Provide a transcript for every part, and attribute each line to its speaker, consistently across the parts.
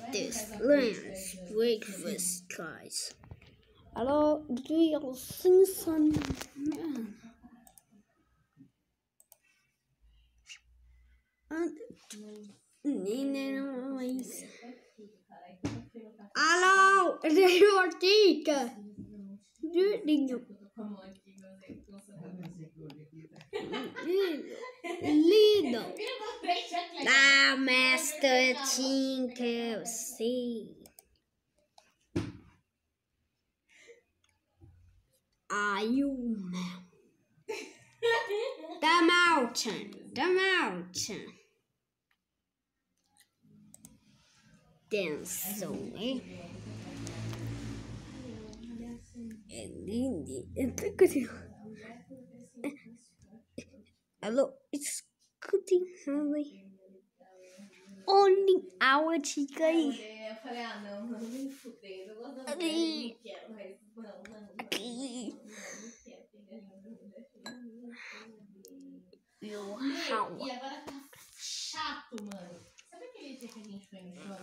Speaker 1: This land's breakfast guys. Hello, do you sing some? Hello, Dica. Lindo. Da Master Tinker, see. Are you the mountain? The mountain. Dance away. Hello, it's cutting Harry. Only our chica aí.
Speaker 2: Eu falei, não, mano, nem fudendo. Eu gosto da mulher, não quero, mas não quero pegar
Speaker 1: E agora
Speaker 2: tá chato, mano. Sabe aquele dia que a gente foi no shopping?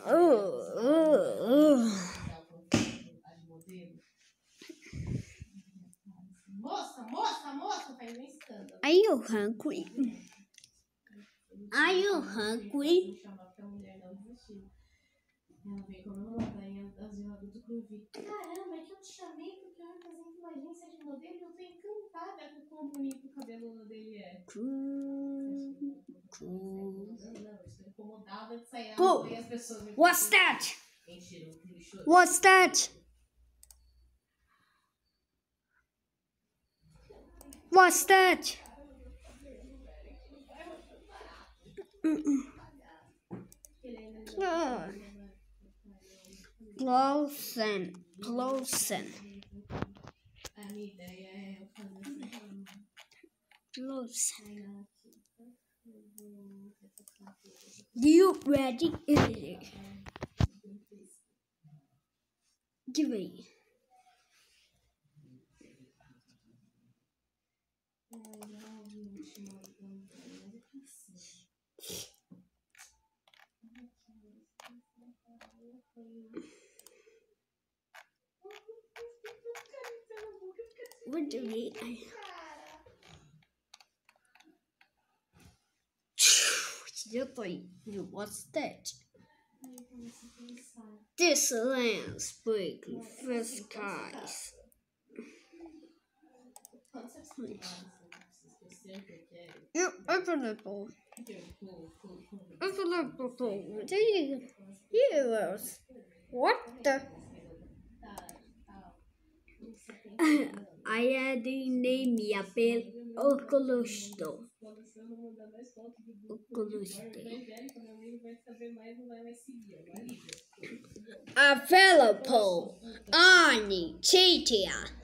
Speaker 2: Moça, faz um escândalo.
Speaker 1: Are you hungry? Are you hungry?
Speaker 2: Ela veio com uma ladainha das jogadas do Clube. Caramba, é que eu te chamei porque eu represento uma agência de modelo e eu tô encantada com quão bonito o cabelo dele é. Não, eu estou incomodada de sair na rua e as pessoas me...
Speaker 1: What's that? What's that? What's that? Closen.
Speaker 2: A minha ideia é eu fazer
Speaker 1: Closen. You ready? Give me. What do we? What's that? This land's breakfast skies. You open it all. Open it all. Heroes. What the? I had to name me a bill. Oculusto. Available. Ani Chitia.